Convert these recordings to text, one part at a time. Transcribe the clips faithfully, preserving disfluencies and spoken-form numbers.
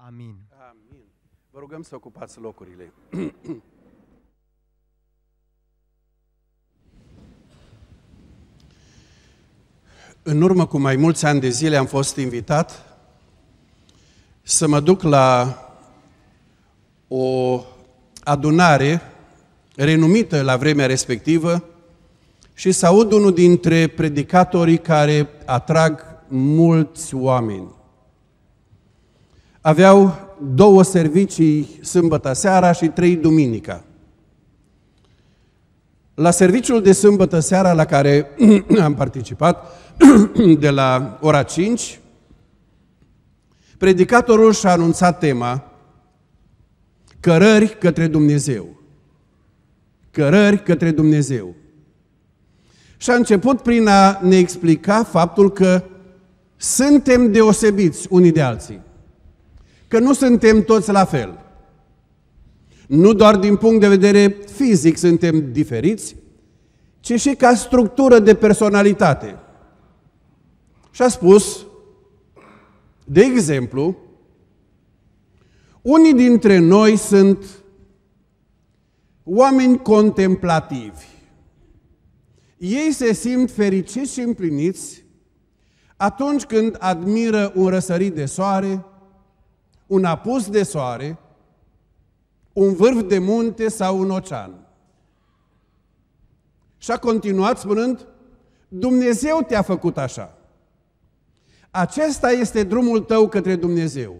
Amin. Amin. Vă rugăm să ocupați locurile. În urmă cu mai mulți ani de zile am fost invitat să mă duc la o adunare renumită la vremea respectivă și să aud unul dintre predicatorii care atrag mulți oameni. Aveau două servicii sâmbătă seara și trei duminica. La serviciul de sâmbătă seara la care am participat, de la ora cinci, predicatorul și-a anunțat tema Cărări către Dumnezeu. Cărări către Dumnezeu. Și a început prin a ne explica faptul că suntem deosebiți unii de alții. Că nu suntem toți la fel. Nu doar din punct de vedere fizic suntem diferiți, ci și ca structură de personalitate. Și a spus, de exemplu, unii dintre noi sunt oameni contemplativi. Ei se simt fericiți și împliniți atunci când admiră un răsărit de soare, un apus de soare, un vârf de munte sau un ocean. Și a continuat spunând, Dumnezeu te-a făcut așa. Acesta este drumul tău către Dumnezeu.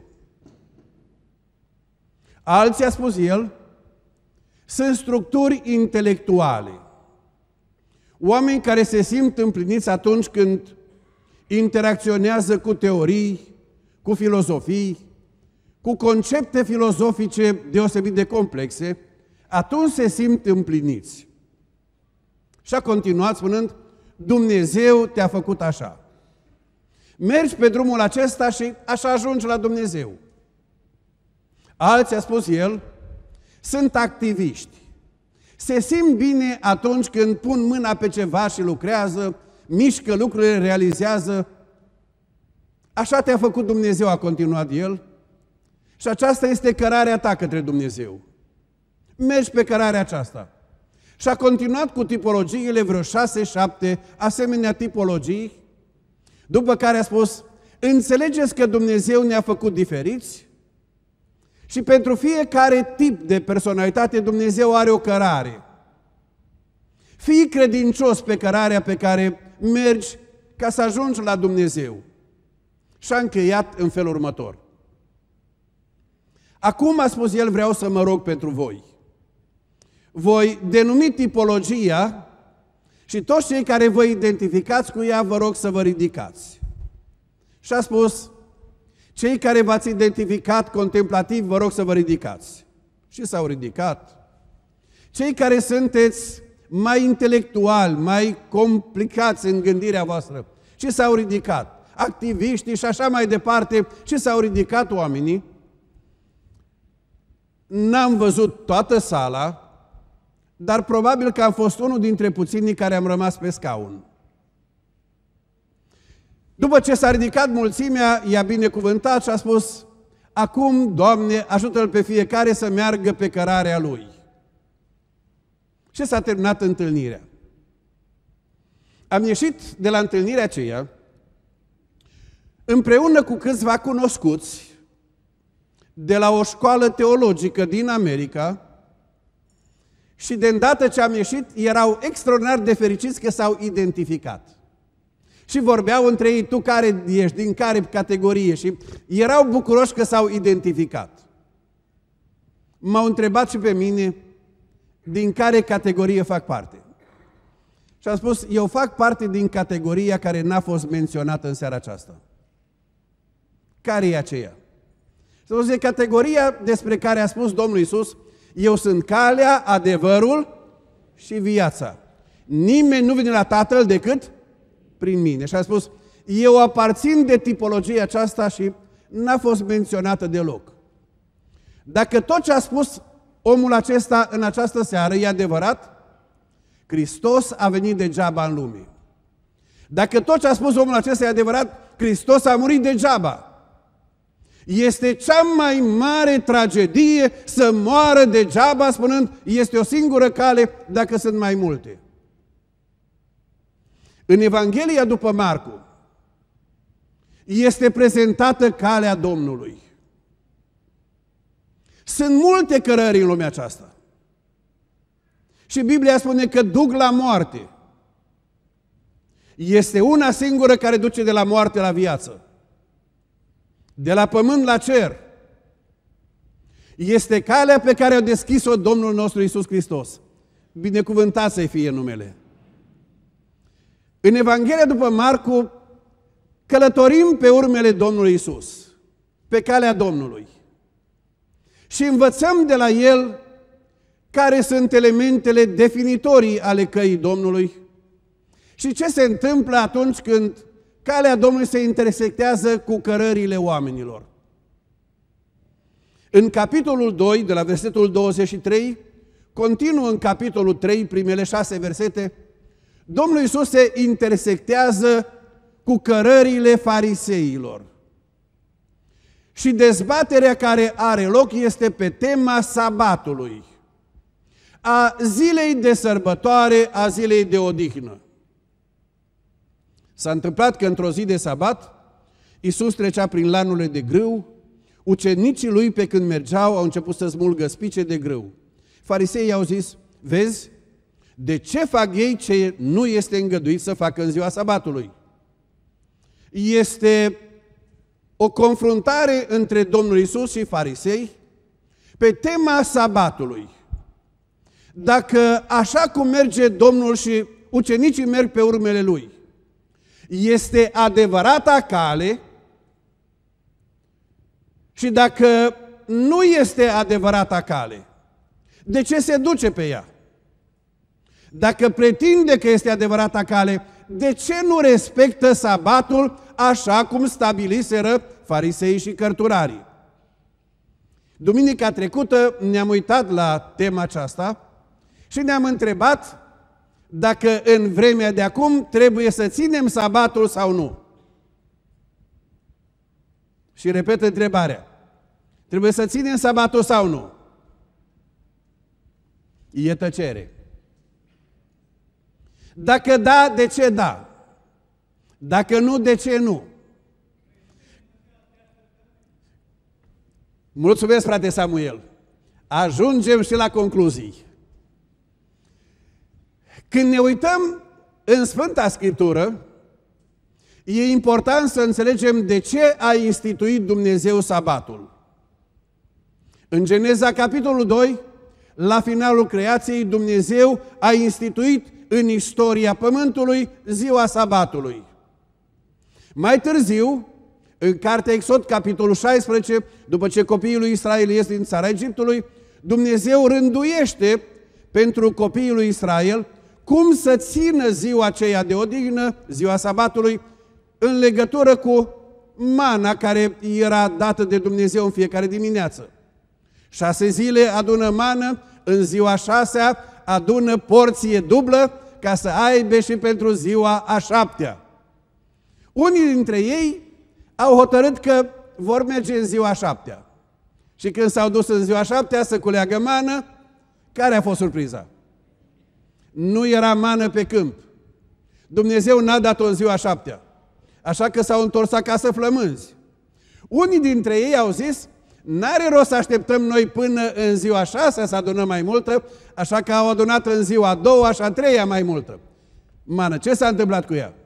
Alții, a spus el, sunt structuri intelectuale. Oameni care se simt împliniți atunci când interacționează cu teorii, cu filozofii, cu concepte filozofice deosebit de complexe, atunci se simt împliniți. Și a continuat spunând, Dumnezeu te-a făcut așa. Mergi pe drumul acesta și așa ajungi la Dumnezeu. Alții, a spus el, sunt activiști. Se simt bine atunci când pun mâna pe ceva și lucrează, mișcă lucrurile, realizează. Așa te-a făcut Dumnezeu, a continuat el. Și aceasta este cărarea ta către Dumnezeu. Mergi pe cărarea aceasta. Și a continuat cu tipologiile, vreo șase, șapte, asemenea tipologii, după care a spus, înțelegeți că Dumnezeu ne-a făcut diferiți și pentru fiecare tip de personalitate Dumnezeu are o cărare. Fii credincios pe cărarea pe care mergi ca să ajungi la Dumnezeu. Și a încheiat în felul următor. Acum, a spus el, vreau să mă rog pentru voi. Voi denumi tipologia și toți cei care vă identificați cu ea, vă rog să vă ridicați. Și a spus, cei care v-ați identificat contemplativ, vă rog să vă ridicați. Și s-au ridicat. Cei care sunteți mai intelectuali, mai complicați în gândirea voastră, și s-au ridicat. Activiștii și așa mai departe, și s-au ridicat oamenii. N-am văzut toată sala, dar probabil că am fost unul dintre puținii care am rămas pe scaun. După ce s-a ridicat mulțimea, i-a binecuvântat și a spus, acum, Doamne, ajută-l pe fiecare să meargă pe cărarea lui. Și s-a terminat întâlnirea. Am ieșit de la întâlnirea aceea, împreună cu câțiva cunoscuți, de la o școală teologică din America, și de îndată ce am ieșit, erau extraordinar de fericiți că s-au identificat. Și vorbeau între ei, tu care ești, din care categorie, și erau bucuroși că s-au identificat. M-au întrebat și pe mine, din care categorie fac parte. Și am spus, eu fac parte din categoria care n-a fost menționată în seara aceasta. Care e aceea? Să vă zic, categoria despre care a spus Domnul Iisus, eu sunt calea, adevărul și viața. Nimeni nu vine la Tatăl decât prin mine. Și a spus, eu aparțin de tipologia aceasta și n-a fost menționată deloc. Dacă tot ce a spus omul acesta în această seară e adevărat, Hristos a venit degeaba în lume. Dacă tot ce a spus omul acesta e adevărat, Hristos a murit degeaba. Este cea mai mare tragedie să moară degeaba, spunând, este o singură cale dacă sunt mai multe. În Evanghelia după Marcu este prezentată calea Domnului. Sunt multe cărări în lumea aceasta. Și Biblia spune că duc la moarte. Este una singură care duce de la moarte la viață. De la pământ la cer. Este calea pe care a deschis-o Domnul nostru Iisus Hristos. Binecuvântat să-i fie numele. În Evanghelia după Marcu călătorim pe urmele Domnului Iisus, pe calea Domnului. Și învățăm de la El care sunt elementele definitorii ale căii Domnului și ce se întâmplă atunci când calea Domnului se intersectează cu cărările oamenilor. În capitolul doi, de la versetul douăzeci și trei, continuă în capitolul trei, primele șase versete, Domnul Iisus se intersectează cu cărările fariseilor. Și dezbaterea care are loc este pe tema sabatului, a zilei de sărbătoare, a zilei de odihnă. S-a întâmplat că într-o zi de sabat, Iisus trecea prin lanurile de grâu, ucenicii lui pe când mergeau au început să smulgă spice de grâu. Fariseii au zis, vezi, de ce fac ei ce nu este îngăduit să facă în ziua sabatului? Este o confruntare între Domnul Iisus și farisei pe tema sabatului. Dacă așa cum merge Domnul și ucenicii merg pe urmele Lui, este adevărata cale și dacă nu este adevărata cale, de ce se duce pe ea? Dacă pretinde că este adevărata cale, de ce nu respectă sabatul așa cum stabiliseră fariseii și cărturarii? Duminica trecută ne-am uitat la tema aceasta și ne-am întrebat dacă în vremea de acum trebuie să ținem sabatul sau nu. Și repet întrebarea. Trebuie să ținem sabatul sau nu? E tăcere. Dacă da, de ce da? Dacă nu, de ce nu? Mulțumesc, frate Samuel. Ajungem și la concluzii. Când ne uităm în Sfânta Scriptură, e important să înțelegem de ce a instituit Dumnezeu sabatul. În Geneza, capitolul doi, la finalul creației, Dumnezeu a instituit în istoria pământului ziua sabatului. Mai târziu, în cartea Exod, capitolul șaisprezece, după ce copiii lui Israel ies din țara Egiptului, Dumnezeu rânduiește pentru copiii lui Israel cum să țină ziua aceea de odihnă, ziua sabatului, în legătură cu mana care era dată de Dumnezeu în fiecare dimineață. Șase zile adună mană, în ziua șasea adună porție dublă ca să aibă și pentru ziua a șaptea. Unii dintre ei au hotărât că vor merge în ziua a șaptea. Și când s-au dus în ziua a șaptea să culeagă mană, care a fost surpriza? Nu era mană pe câmp. Dumnezeu n-a dat-o în ziua a șaptea. Așa că s-au întors acasă flămânzi. Unii dintre ei au zis, n-are rost să așteptăm noi până în ziua a șasea să adunăm mai multă, așa că au adunat în ziua a doua și a treia mai multă mană. Ce s-a întâmplat cu ea?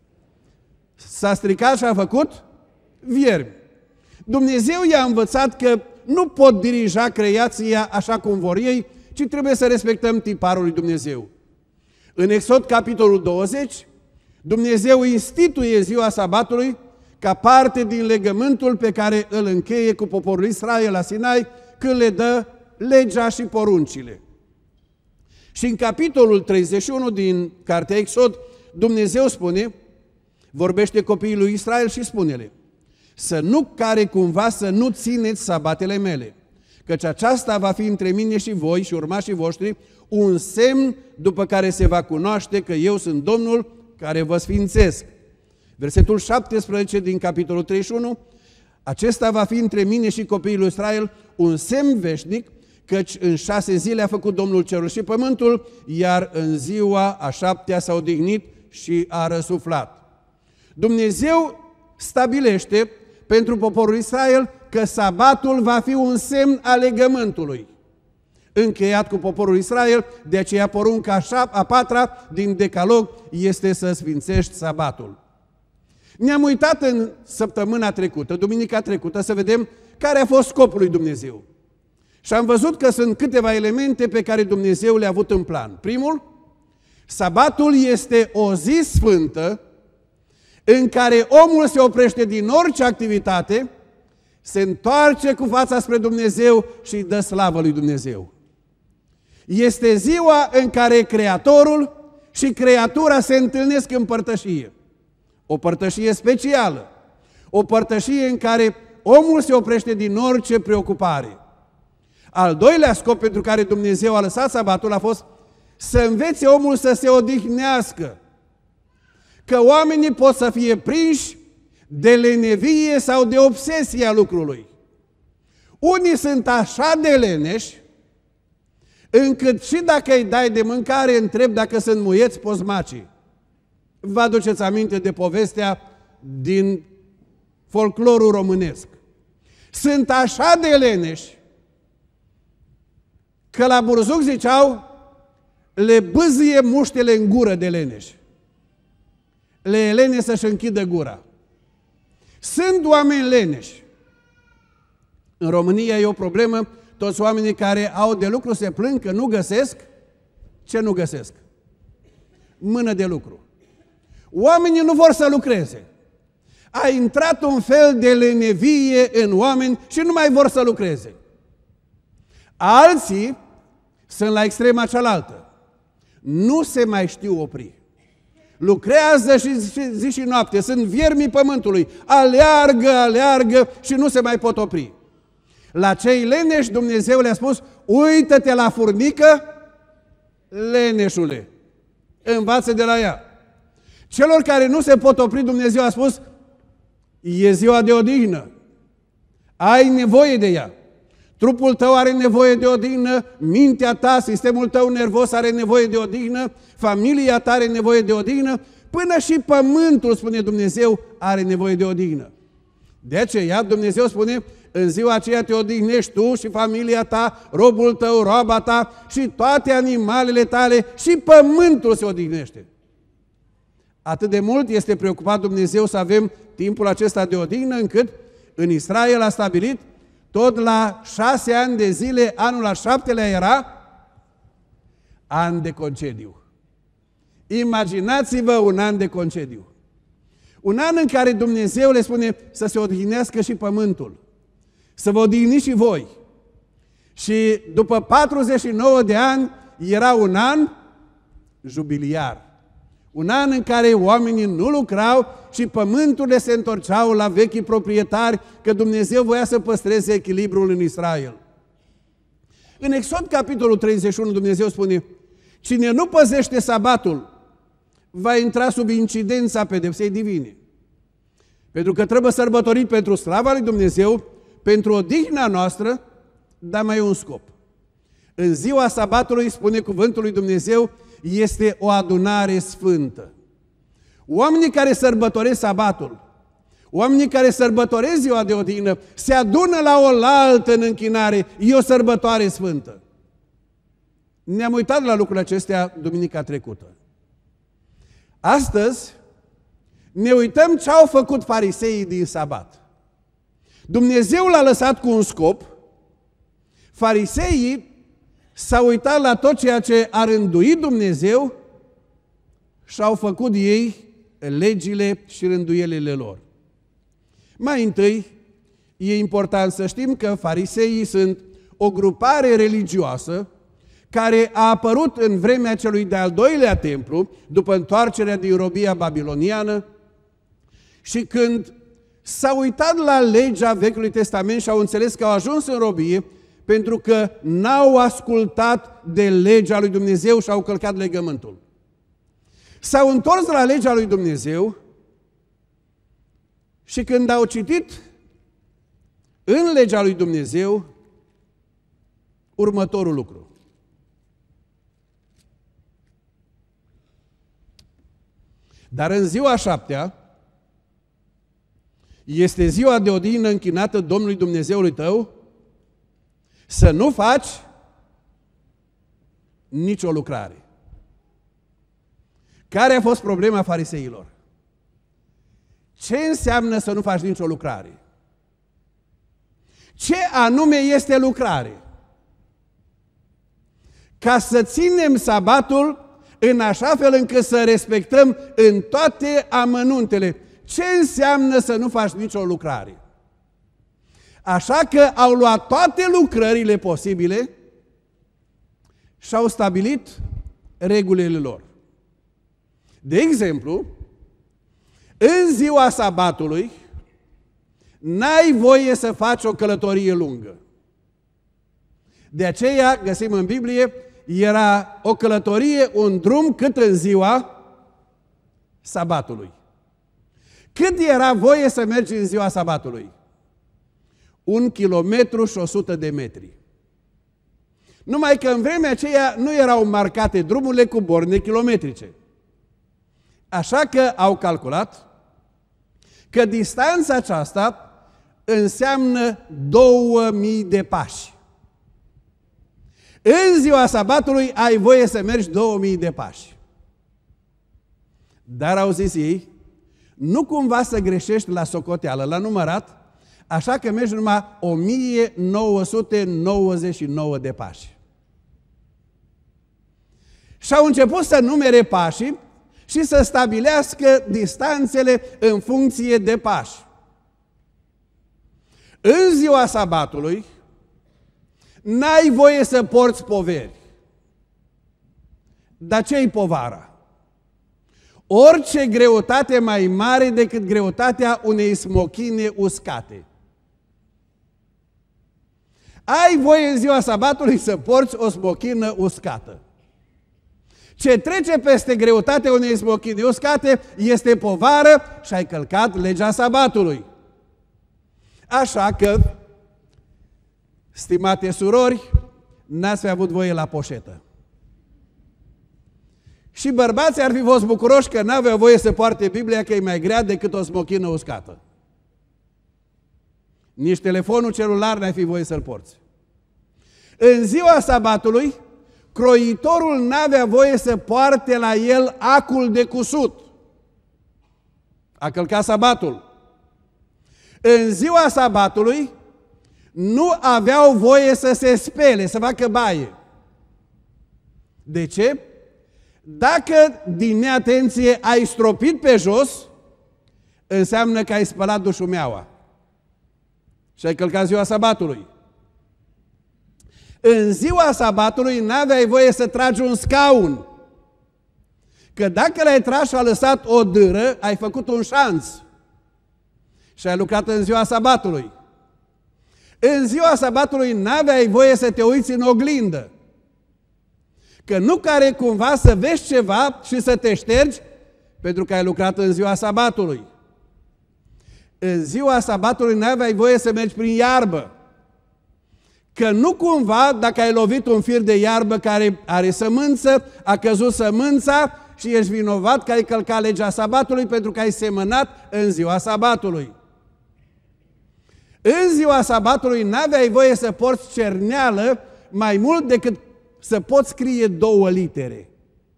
S-a stricat și a făcut viermi. Dumnezeu i-a învățat că nu pot dirija creația așa cum vor ei, ci trebuie să respectăm tiparul lui Dumnezeu. În Exod, capitolul douăzeci, Dumnezeu instituie ziua sabatului ca parte din legământul pe care îl încheie cu poporul Israel la Sinai când le dă legea și poruncile. Și în capitolul treizeci și unu din cartea Exod, Dumnezeu spune, vorbește copiii lui Israel și spune-le, să nu care cumva să nu țineți sabatele mele, căci aceasta va fi între mine și voi și urmașii voștri un semn după care se va cunoaște că eu sunt Domnul care vă sfințesc. Versetul șaptesprezece din capitolul treizeci și unu, Acesta va fi între mine și copiii lui Israel un semn veșnic, căci în șase zile a făcut Domnul cerul și pământul, iar în ziua a șaptea s-a odihnit și a răsuflat. Dumnezeu stabilește pentru poporul Israel că sabatul va fi un semn al legământului încheiat cu poporul Israel, de aceea porunca a patra din Decalog este să sfințești sabatul. Ne-am uitat în săptămâna trecută, duminica trecută, să vedem care a fost scopul lui Dumnezeu. Și am văzut că sunt câteva elemente pe care Dumnezeu le-a avut în plan. Primul, sabatul este o zi sfântă în care omul se oprește din orice activitate, se întoarce cu fața spre Dumnezeu și dă slavă lui Dumnezeu. Este ziua în care Creatorul și creatura se întâlnesc în părtășie. O părtășie specială, o părtășie în care omul se oprește din orice preocupare. Al doilea scop pentru care Dumnezeu a lăsat sabatul a fost să învețe omul să se odihnească. Că oamenii pot să fie prinși de lenevie sau de obsesia lucrului. Unii sunt așa de leneși, încât și dacă îi dai de mâncare, întreb dacă sunt muieți pozmacii. Vă aduceți aminte de povestea din folclorul românesc. Sunt așa de leneși că la burzuc ziceau, le bâzie muștele în gură de leneși. Le e lene să-și închidă gura. Sunt oameni leneși. În România e o problemă, toți oamenii care au de lucru se plâng că nu găsesc. Ce nu găsesc? Mână de lucru. Oamenii nu vor să lucreze. A intrat un fel de lenevie în oameni și nu mai vor să lucreze. Alții sunt la extrema cealaltă. Nu se mai știu opri. Lucrează și zi și noapte, sunt viermii pământului, aleargă, aleargă și nu se mai pot opri. La cei leneși Dumnezeu le-a spus, uită-te la furnică, leneșule, învață de la ea. Celor care nu se pot opri, Dumnezeu a spus, e ziua de odihnă, ai nevoie de ea. Trupul tău are nevoie de odihnă, mintea ta, sistemul tău nervos are nevoie de odihnă, familia ta are nevoie de odihnă, până și pământul, spune Dumnezeu, are nevoie de odihnă. De aceea Dumnezeu spune, în ziua aceea te odihnești tu și familia ta, robul tău, roaba ta și toate animalele tale și pământul se odihnește. Atât de mult este preocupat Dumnezeu să avem timpul acesta de odihnă, încât în Israel a stabilit tot la șase ani de zile, anul al șaptelea era an de concediu. Imaginați-vă un an de concediu. Un an în care Dumnezeu le spune să se odihnească și pământul, să vă odihniți și voi. Și după patruzeci și nouă de ani era un an jubiliar. Un an în care oamenii nu lucrau și pământurile se întorceau la vechii proprietari, că Dumnezeu voia să păstreze echilibrul în Israel. În Exod, capitolul treizeci și unu, Dumnezeu spune, cine nu păzește sabatul va intra sub incidența pedepsei divine. Pentru că trebuie sărbătorit pentru slava lui Dumnezeu, pentru odihna noastră, dar mai e un scop. În ziua sabatului, spune cuvântul lui Dumnezeu, este o adunare sfântă. Oamenii care sărbătoresc sabatul, oamenii care sărbătoresc ziua de odihnă, se adună la oaltă în închinare, e o sărbătoare sfântă. Ne-am uitat la lucrurile acestea duminica trecută. Astăzi ne uităm ce au făcut fariseii din sabat. Dumnezeu l-a lăsat cu un scop. Fariseii s-au uitat la tot ceea ce a rânduit Dumnezeu și au făcut ei legile și rânduielile lor. Mai întâi, e important să știm că fariseii sunt o grupare religioasă care a apărut în vremea celui de-al doilea templu, după întoarcerea din robia babiloniană, și când s-au uitat la legea Vechiului Testament și au înțeles că au ajuns în robie, pentru că n-au ascultat de legea lui Dumnezeu și au călcat legământul. S-au întors la legea lui Dumnezeu și când au citit în legea lui Dumnezeu următorul lucru. Dar în ziua șaptea este ziua de odihnă închinată Domnului Dumnezeului tău, să nu faci nicio lucrare. Care a fost problema fariseilor? Ce înseamnă să nu faci nicio lucrare? Ce anume este lucrare? Ca să ținem sabatul în așa fel încât să respectăm în toate amănuntele. Ce înseamnă să nu faci nicio lucrare? Așa că au luat toate lucrările posibile și au stabilit regulile lor. De exemplu, în ziua sabatului n-ai voie să faci o călătorie lungă. De aceea, găsim în Biblie, era o călătorie, un drum cât în ziua sabatului. Cât era voie să mergi în ziua sabatului? Un kilometru și o sută de metri. Numai că în vremea aceea nu erau marcate drumurile cu borne kilometrice. Așa că au calculat că distanța aceasta înseamnă două mii de pași. În ziua sabatului ai voie să mergi două mii de pași. Dar au zis ei, nu cumva să greșești la socoteală, la numărat, așa că mergi numai o mie nouă sute nouăzeci și nouă de pași. Și au început să numere pașii și să stabilească distanțele în funcție de pași. În ziua sabatului n-ai voie să porți poveri. Dar ce-i povara? Orice greutate mai mare decât greutatea unei smochine uscate. Ai voie în ziua sabatului să porți o smochină uscată. Ce trece peste greutatea unei smochine uscate este povară și ai călcat legea sabatului. Așa că, stimate surori, n-ați fi avut voie la poșetă. Și bărbații ar fi fost bucuroși că n-aveau voie să poarte Biblia, că e mai grea decât o smochină uscată. Nici telefonul celular n-ai fi voie să-l porți. În ziua sabatului, croitorul n-avea voie să poarte la el acul de cusut. A călcat sabatul. În ziua sabatului nu aveau voie să se spele, să facă baie. De ce? Dacă din neatenție ai stropit pe jos, înseamnă că ai spălat dușumeaua și ai călcat ziua sabatului. În ziua sabatului n-aveai voie să tragi un scaun, că dacă l-ai tras și a lăsat o dâră, ai făcut un șanț și ai lucrat în ziua sabatului. În ziua sabatului n-aveai voie să te uiți în oglindă, că nu care cumva să vezi ceva și să te ștergi pentru că ai lucrat în ziua sabatului. În ziua sabatului n-aveai voie să mergi prin iarbă, că nu cumva, dacă ai lovit un fir de iarbă care are sămânță, a căzut sămânța și ești vinovat că ai călcat legea sabatului pentru că ai semănat în ziua sabatului. În ziua sabatului n-aveai voie să porți cerneală mai mult decât să poți scrie două litere.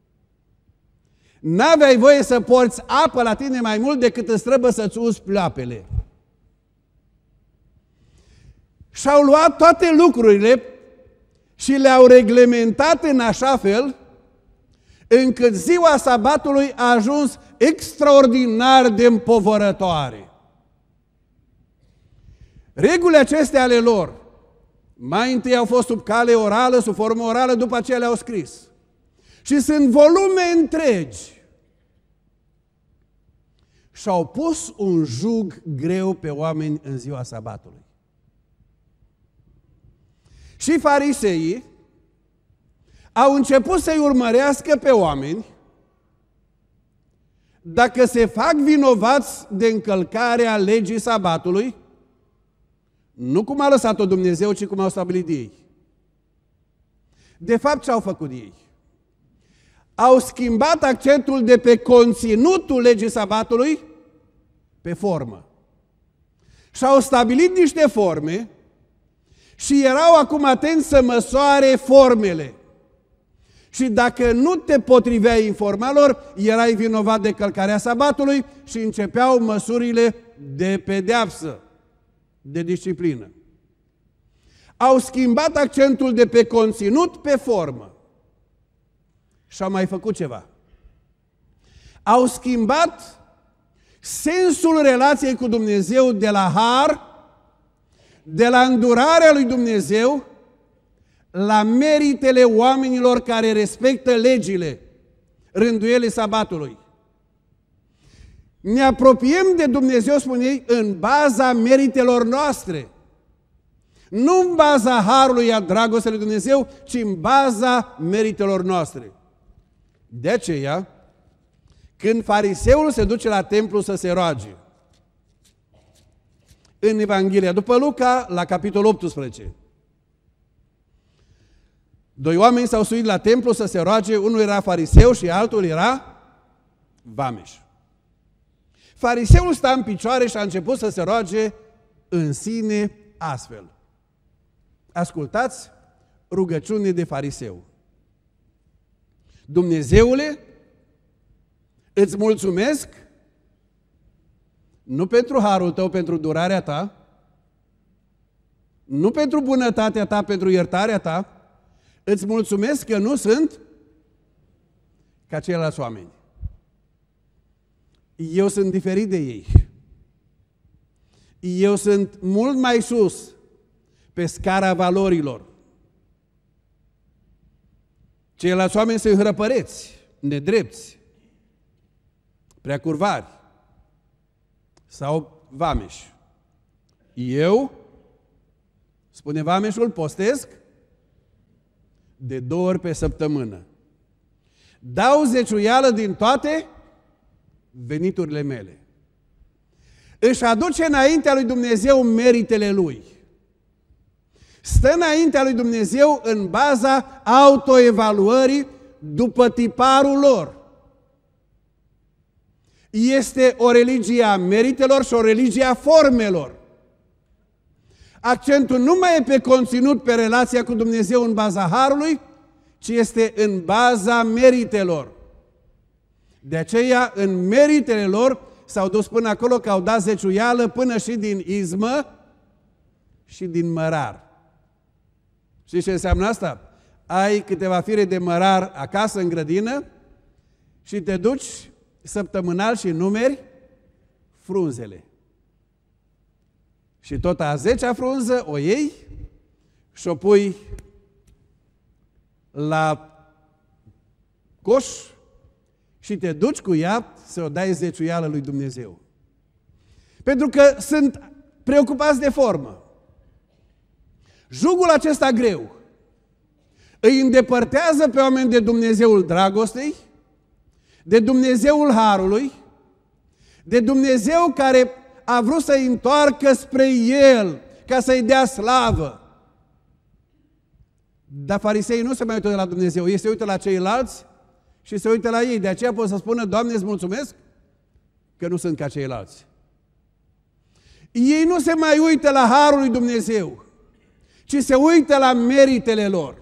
N-aveai voie să porți apă la tine mai mult decât îți trebuie să-ți uzi pleoapele. Și-au luat toate lucrurile și le-au reglementat în așa fel încât ziua sabatului a ajuns extraordinar de împovărătoare. Regulile acestea ale lor mai întâi au fost sub cale orală, sub formă orală, după aceea le-au scris. Și sunt volume întregi. Și-au pus un jug greu pe oameni în ziua sabatului. Și fariseii au început să-i urmărească pe oameni dacă se fac vinovați de încălcarea legii sabatului, Nu cum a lăsat-o Dumnezeu, ci cum au stabilit ei. De fapt, ce au făcut ei? Au schimbat accentul de pe conținutul legii sabatului pe formă. Și au stabilit niște forme și erau acum atenți să măsoare formele. Și dacă nu te potriveai în forma lor, erai vinovat de călcarea sabatului și începeau măsurile de pedeapsă, de disciplină. Au schimbat accentul de pe conținut pe formă. Și au mai făcut ceva. Au schimbat sensul relației cu Dumnezeu de la har, de la îndurarea lui Dumnezeu, la meritele oamenilor care respectă legile, rânduielile sabatului. Ne apropiem de Dumnezeu, spune ei, în baza meritelor noastre. Nu în baza harului, a dragostei lui Dumnezeu, ci în baza meritelor noastre. De aceea, când fariseul se duce la templu să se roage, în Evanghelia după Luca, la capitolul optsprezece, doi oameni s-au suit la templu să se roage, unul era fariseu și altul era vameș. Fariseul sta în picioare și a început să se roage în sine astfel. Ascultați rugăciune de fariseu. Dumnezeule, îți mulțumesc nu pentru harul tău, pentru durarea ta, nu pentru bunătatea ta, pentru iertarea ta, îți mulțumesc că nu sunt ca ceilalți oameni. Eu sunt diferit de ei. Eu sunt mult mai sus pe scara valorilor. Ceilalți oameni sunt hrăpăreți, nedrepți, prea curvari sau vameși. Eu, spune vameșul, postesc de două ori pe săptămână. Dau zeciuială din toate veniturile mele. Își aduce înaintea lui Dumnezeu meritele lui. Stă înaintea lui Dumnezeu în baza autoevaluării după tiparul lor. Este o religie a meritelor și o religie a formelor. Accentul nu mai e pe conținut, pe relația cu Dumnezeu în baza harului, ci este în baza meritelor. De aceea, în meritele lor, s-au dus până acolo că au dat zeciuială până și din izmă și din mărar. Știți ce înseamnă asta? Ai câteva fire de mărar acasă în grădină și te duci săptămânal și numeri frunzele. Și tot a zecea frunză o iei și o pui la coș și te duci cu ea să o dai zeciuială lui Dumnezeu. Pentru că sunt preocupați de formă. Jugul acesta greu îi îndepărtează pe oameni de Dumnezeul dragostei, de Dumnezeul harului, de Dumnezeu care a vrut să-i întoarcă spre El, ca să-i dea slavă. Dar fariseii nu se mai uită la Dumnezeu, ei se uită la ceilalți și se uită la ei. De aceea pot să spună, Doamne, îți mulțumesc că nu sunt ca ceilalți. Ei nu se mai uită la harul lui Dumnezeu, ci se uită la meritele lor.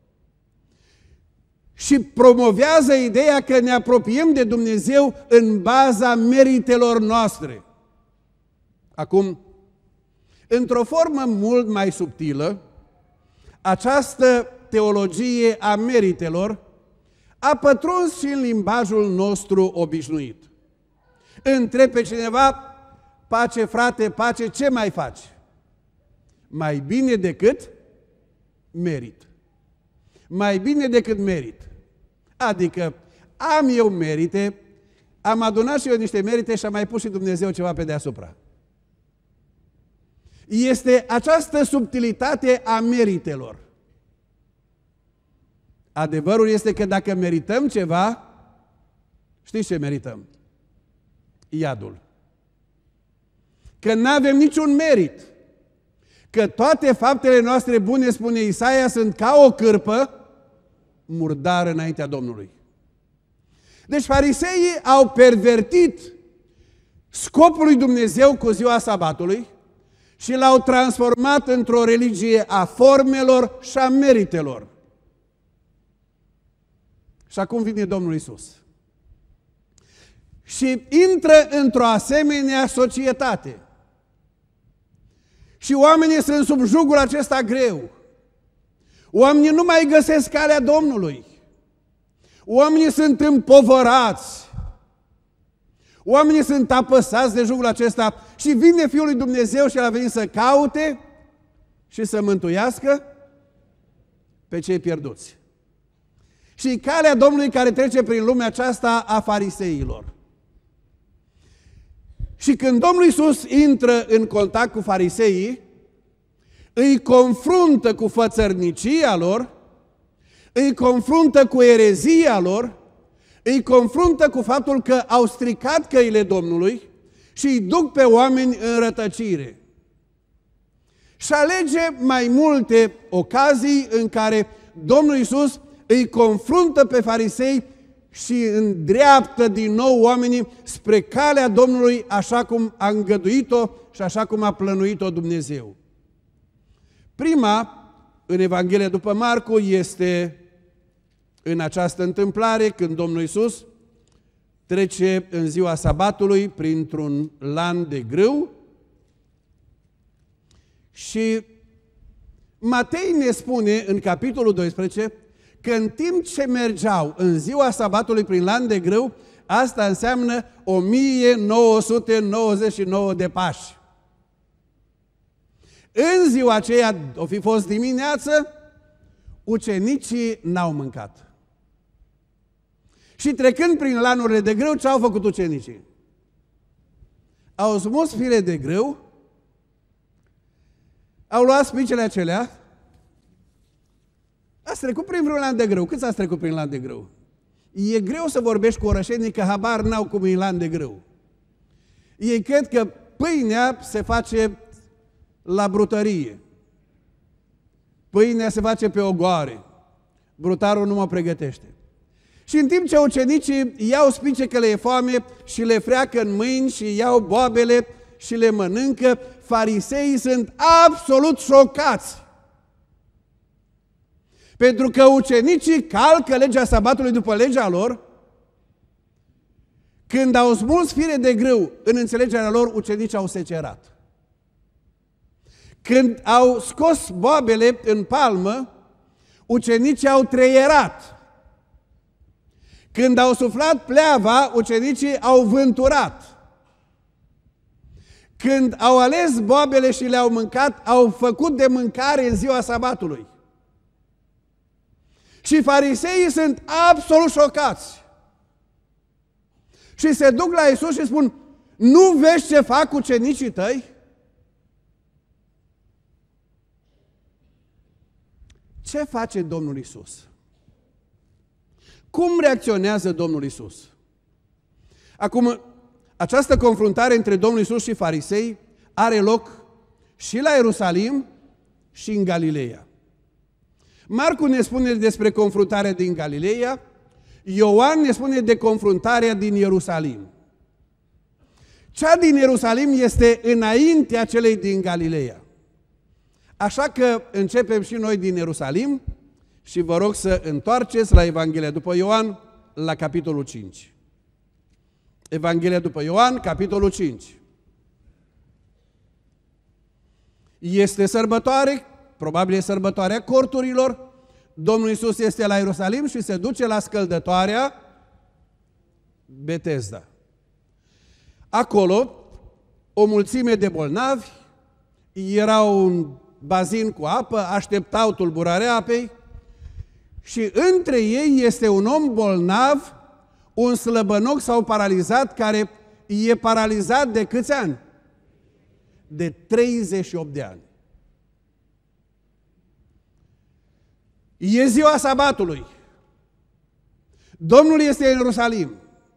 Și promovează ideea că ne apropiem de Dumnezeu în baza meritelor noastre. Acum, într-o formă mult mai subtilă, această teologie a meritelor a pătruns și în limbajul nostru obișnuit. Întreb pe cineva, pace frate, pace, ce mai faci? Mai bine decât merit. Mai bine decât merit. Adică am eu merite, am adunat și eu niște merite și am mai pus și Dumnezeu ceva pe deasupra. Este această subtilitate a meritelor. Adevărul este că dacă merităm ceva, știți ce merităm? Iadul. Că nu avem niciun merit. că toate faptele noastre bune, spune Isaia, sunt ca o cârpă murdară înaintea Domnului. Deci fariseii au pervertit scopul lui Dumnezeu cu ziua sabatului și l-au transformat într-o religie a formelor și a meritelor. Și acum vine Domnul Iisus. Și intră într-o asemenea societate. Și oamenii sunt sub jugul acesta greu. Oamenii nu mai găsesc calea Domnului. Oamenii sunt împovărați. Oamenii sunt apăsați de jugul acesta și vine Fiul lui Dumnezeu și El a venit să caute și să mântuiască pe cei pierduți. Și calea Domnului care trece prin lumea aceasta a fariseilor. Și când Domnul Iisus intră în contact cu fariseii, îi confruntă cu fățărnicia lor, îi confruntă cu erezia lor, îi confruntă cu faptul că au stricat căile Domnului și îi duc pe oameni în rătăcire. Și alege mai multe ocazii în care Domnul Iisus îi confruntă pe farisei și îndreaptă din nou oamenii spre calea Domnului așa cum a îngăduit-o și așa cum a plănuit-o Dumnezeu. Prima, în Evanghelia după Marcu, este în această întâmplare când Domnul Iisus trece în ziua sabatului printr-un lan de grâu și Matei ne spune în capitolul doisprezece că în timp ce mergeau în ziua sabatului prin lan de grâu, asta înseamnă o mie nouă sute nouăzeci și nouă de pași. În ziua aceea, o fi fost dimineață, ucenicii n-au mâncat. Și trecând prin lanurile de grâu, ce au făcut ucenicii? Au smuls fire de grâu, au luat spicele acelea. Ați trecut prin vreun lan de grâu? Câți ați trecut prin lan de grâu? E greu să vorbești cu orășenii că habar n-au cum e lan de grâu. Ei cred că pâinea se face la brutărie. Pâinea se face pe ogoare. Brutarul nu mă pregătește. Și în timp ce ucenicii iau spice că le e foame și le freacă în mâini și iau boabele și le mănâncă, fariseii sunt absolut șocați. Pentru că ucenicii calcă legea sabatului după legea lor, când au smuls fire de grâu în înțelegerea lor, ucenicii au secerat. Când au scos boabele în palmă, ucenicii au treierat. Când au suflat pleava, ucenicii au vânturat. Când au ales boabele și le-au mâncat, au făcut de mâncare în ziua sabatului. Și fariseii sunt absolut șocați. Și se duc la Iisus și spun, nu vezi ce fac ucenicii tăi? Ce face Domnul Iisus? Cum reacționează Domnul Iisus? Acum, această confruntare între Domnul Iisus și farisei are loc și la Ierusalim și în Galileea. Marcu ne spune despre confruntarea din Galileea, Ioan ne spune de confruntarea din Ierusalim. Cea din Ierusalim este înaintea celei din Galileea. Așa că începem și noi din Ierusalim și vă rog să întoarceți la Evanghelia după Ioan, la capitolul cinci. Evanghelia după Ioan, capitolul cinci. Este sărbătoare, probabil e sărbătoarea corturilor. Domnul Iisus este la Ierusalim și se duce la scăldătoarea Betesda. Acolo, o mulțime de bolnavi, era un bazin cu apă, așteptau tulburarea apei și între ei este un om bolnav, un slăbănoc sau paralizat, care e paralizat de câți ani? De treizeci și opt de ani. E ziua sabatului. Domnul este în Ierusalim.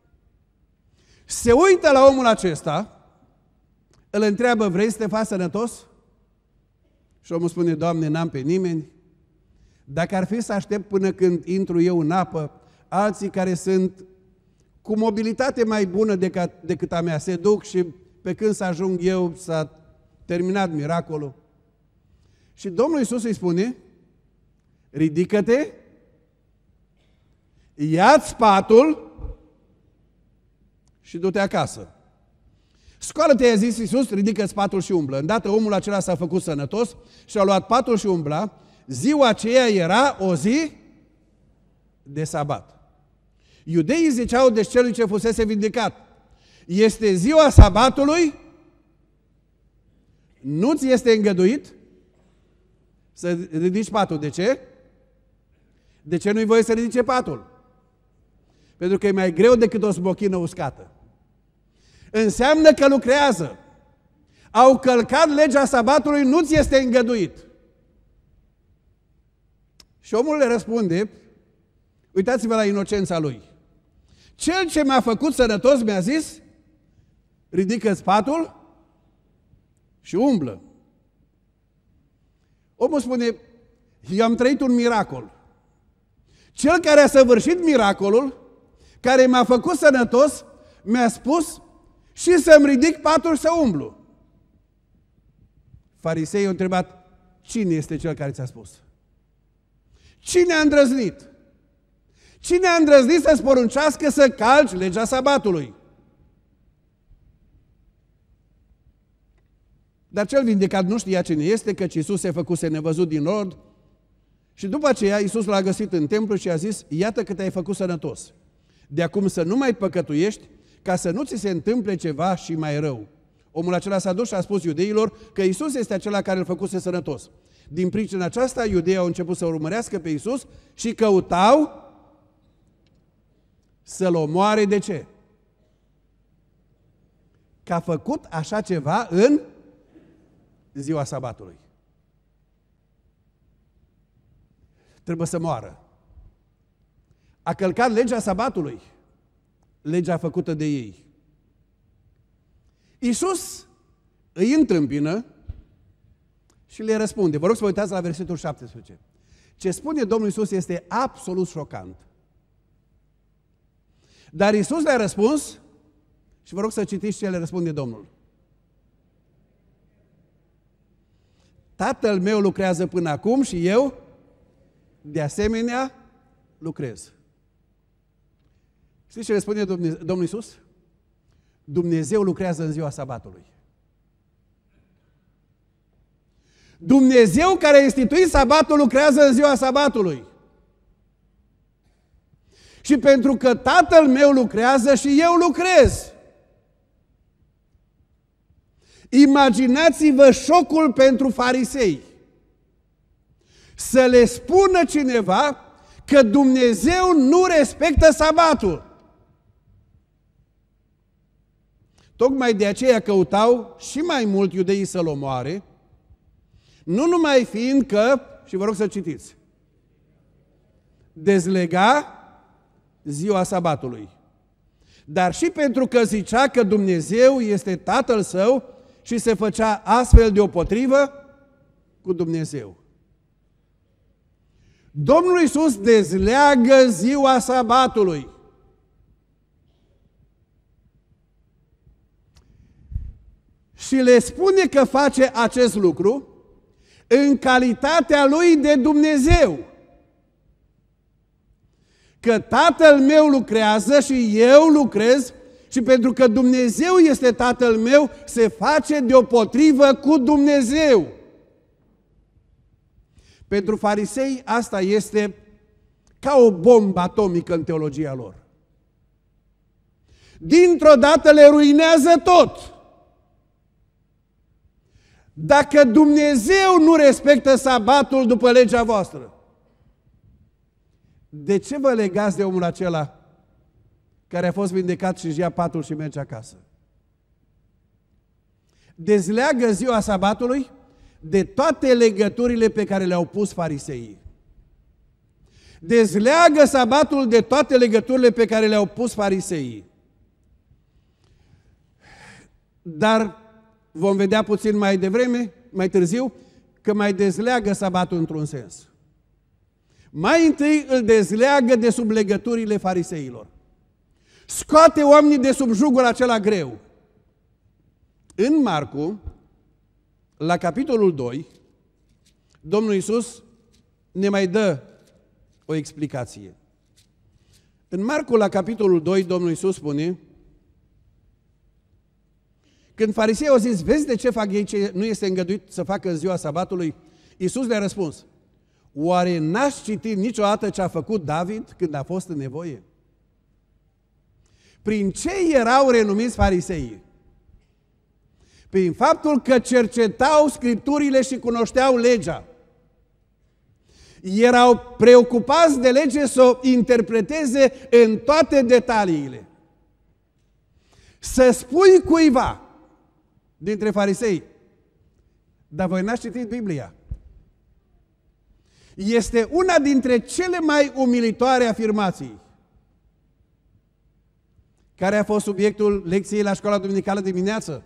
Se uită la omul acesta, îl întreabă, vrei să te faci sănătos? Și omul spune, Doamne, n-am pe nimeni. Dacă ar fi să aștept până când intru eu în apă, alții care sunt cu mobilitate mai bună decât, decât a mea se duc și pe când să ajung eu s-a terminat miracolul. Și Domnul Iisus îi spune, ridică-te, ia-ți patul și du-te acasă. Scoală-te, i-a zis Iisus, ridică-ți patul și umblă. Îndată omul acela s-a făcut sănătos și a luat patul și umbla. Ziua aceea era o zi de sabat. Iudeii ziceau de celui ce fusese vindecat, este ziua sabatului, nu-ți este îngăduit să ridici patul. De ce? De ce nu-i voie să ridice patul? Pentru că e mai greu decât o smochină uscată. Înseamnă că lucrează. Au călcat legea sabatului, nu-ți este îngăduit. Și omul le răspunde, uitați-vă la inocența lui. Cel ce m-a făcut sănătos mi-a zis, ridică-ți patul și umblă. Omul spune, eu am trăit un miracol. Cel care a săvârșit miracolul, care m-a făcut sănătos, mi-a spus și să-mi ridic patul să umblu. Fariseii au întrebat, cine este cel care ți-a spus? Cine a îndrăznit? Cine a îndrăznit să-ți poruncească să calci legea sabatului? Dar cel vindecat nu știa cine este, căci Iisus se făcuse nevăzut din nord. Și după aceea Iisus l-a găsit în templu și a zis, iată că te-ai făcut sănătos. De acum să nu mai păcătuiești, ca să nu ți se întâmple ceva și mai rău. Omul acela s-a dus și a spus iudeilor că Iisus este acela care îl făcuse sănătos. Din pricina aceasta, iudeii au început să urmărească pe Iisus și căutau să-l omoare. De ce? Că a făcut așa ceva în ziua sabatului. Trebuie să moară. A călcat legea sabatului, legea făcută de ei. Iisus îi întâmpină și le răspunde. Vă rog să vă uitați la versetul șaptesprezece. Ce spune Domnul Iisus este absolut șocant. Dar Iisus le-a răspuns și vă rog să citiți ce le răspunde Domnul. Tatăl meu lucrează până acum și eu, de asemenea, lucrez. Știți ce le spune Domnul Iisus? Dumnezeu lucrează în ziua sabatului. Dumnezeu care a instituit sabatul lucrează în ziua sabatului. Și pentru că Tatăl meu lucrează și eu lucrez. Imaginați-vă șocul pentru farisei. Să le spună cineva că Dumnezeu nu respectă sabatul. Tocmai de aceea căutau și mai mult iudeii să-l omoare, nu numai fiindcă, și vă rog să citiți, dezlega ziua sabatului, dar și pentru că zicea că Dumnezeu este Tatăl său și se făcea astfel deopotrivă cu Dumnezeu. Domnul Iisus dezleagă ziua sabatului. Și le spune că face acest lucru în calitatea lui de Dumnezeu. Că Tatăl meu lucrează și eu lucrez și pentru că Dumnezeu este Tatăl meu, se face deopotrivă cu Dumnezeu. Pentru farisei asta este ca o bombă atomică în teologia lor. Dintr-o dată le ruinează tot. Dacă Dumnezeu nu respectă sabatul după legea voastră, de ce vă legați de omul acela care a fost vindecat și își ia patul și merge acasă? Dezleagă ziua sabatului de toate legăturile pe care le-au pus fariseii. Dezleagă sabatul de toate legăturile pe care le-au pus fariseii. Dar vom vedea puțin mai devreme, mai târziu, că mai dezleagă sabatul într-un sens. Mai întâi îl dezleagă de sub legăturile fariseilor. Scoate oamenii de sub jugul acela greu. În Marcu, la capitolul doi, Domnul Iisus ne mai dă o explicație. În Marcu, la capitolul doi, Domnul Iisus spune: când fariseii au zis, vezi de ce fac ei ce nu este îngăduit să facă în ziua sabatului? Iisus le-a răspuns: oare n-ați citit niciodată ce a făcut David când a fost în nevoie? Prin ce erau renumiți fariseii? Prin faptul că cercetau Scripturile și cunoșteau legea. Erau preocupați de lege să o interpreteze în toate detaliile. Să spui cuiva dintre farisei, dar voi n-ați citit Biblia, este una dintre cele mai umilitoare afirmații. Care a fost subiectul lecției la școala duminicală dimineață?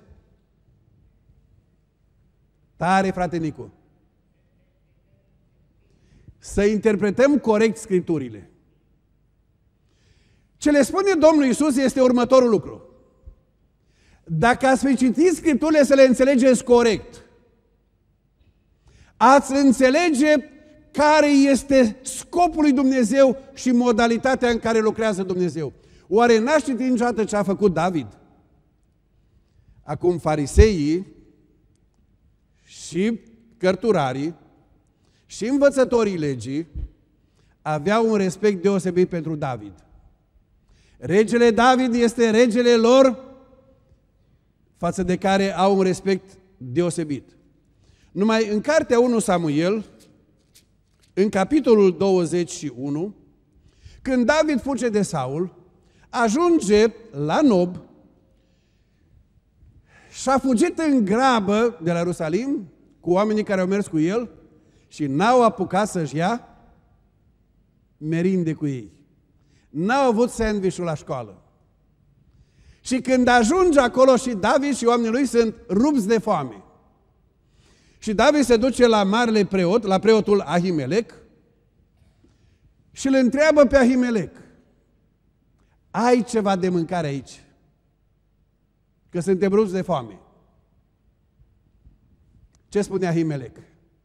Tare, frate Nicu. Să interpretăm corect Scripturile. Ce le spune Domnul Iisus este următorul lucru. Dacă ați fi citit Scripturile să le înțelegeți corect, ați înțelege care este scopul lui Dumnezeu și modalitatea în care lucrează Dumnezeu. Oare n-ați citit niciodată ce a făcut David? Acum fariseii și cărturarii și învățătorii legii aveau un respect deosebit pentru David. Regele David este regele lor față de care au un respect deosebit. Numai în cartea unu Samuel, în capitolul douăzeci și unu, când David fuge de Saul, ajunge la Nob și a fugit în grabă de la Ierusalim cu oamenii care au mers cu el și n-au apucat să-și ia merinde cu ei. N-au avut sandwich-ul la școală. Și când ajunge acolo și David și oamenii lui sunt rupți de foame. Și David se duce la marele preot, la preotul Ahimelec, și îl întreabă pe Ahimelec: ai ceva de mâncare aici? Că suntem rupți de foame. Ce spune Ahimelec?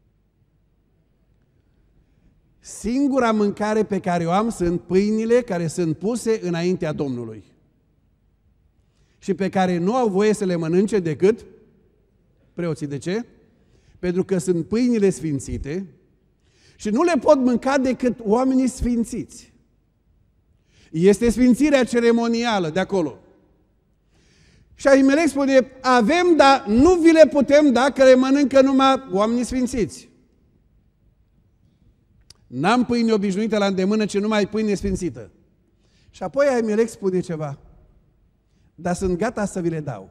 Singura mâncare pe care o am sunt pâinile care sunt puse înaintea Domnului și pe care nu au voie să le mănânce decât preoții. De ce? Pentru că sunt pâinile sfințite și nu le pot mânca decât oamenii sfințiți. Este sfințirea ceremonială de acolo. Și Ahimelec spune: avem, dar nu vi le putem da, că le mănâncă numai oamenii sfințiți. N-am pâine obișnuită la îndemână, ci numai pâine sfințită. Și apoi Ahimelec spune ceva: dar sunt gata să vi le dau.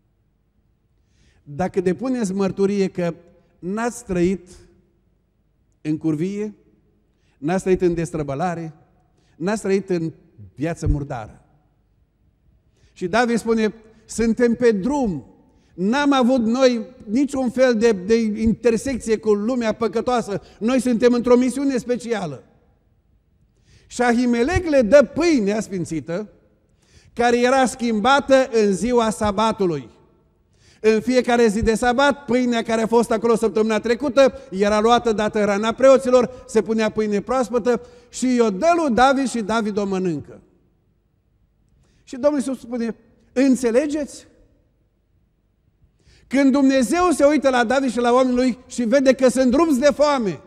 Dacă depuneți mărturie că n-ați trăit în curvie, n-ați trăit în destrăbălare, n-ați trăit în viață murdară. Și David spune: suntem pe drum, n-am avut noi niciun fel de, de intersecție cu lumea păcătoasă, noi suntem într-o misiune specială. Și Ahimelec le dă pâinea sfințită, care era schimbată în ziua sabatului. În fiecare zi de sabat, pâinea care a fost acolo săptămâna trecută era luată, dată rana preoților, se punea pâine proaspătă și o dă lui David și David o mănâncă. Și Domnul Iisus spune: înțelegeți? Când Dumnezeu se uită la David și la oamenii lui și vede că sunt rupți de foame,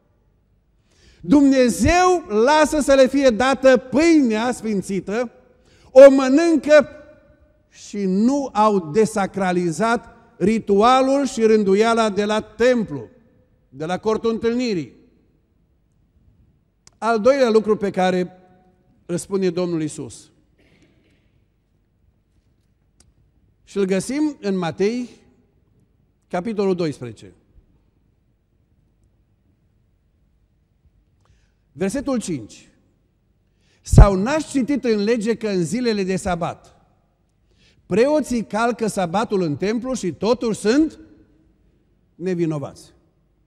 Dumnezeu lasă să le fie dată pâinea sfințită, o mănâncă și nu au desacralizat ritualul și rânduiala de la templu, de la cortul întâlnirii. Al doilea lucru pe care îl spune Domnul Iisus. Și îl găsim în Matei, capitolul doisprezece. Versetul cinci. Sau n-ați citit în lege că în zilele de sabat preoții calcă sabatul în templu și totuși sunt nevinovați?